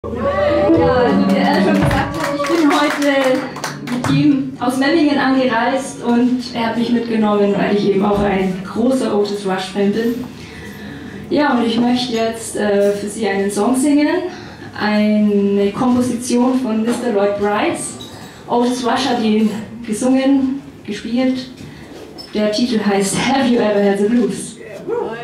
Ja, also wie er schon gesagt hat, ich bin heute mit ihm aus Memmingen angereist und er hat mich mitgenommen, weil ich eben auch ein großer Otis Rush-Fan bin. Ja, und ich möchte jetzt für Sie einen Song singen, eine Komposition von Mr. Lloyd Bryce. Otis Rush hat ihn gesungen, gespielt. Der Titel heißt Have You Ever Had the Blues?